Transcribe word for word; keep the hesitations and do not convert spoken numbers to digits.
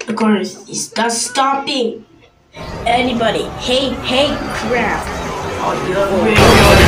The car is, is not stopping. Anybody? Hey, hey, crap. Oh, you're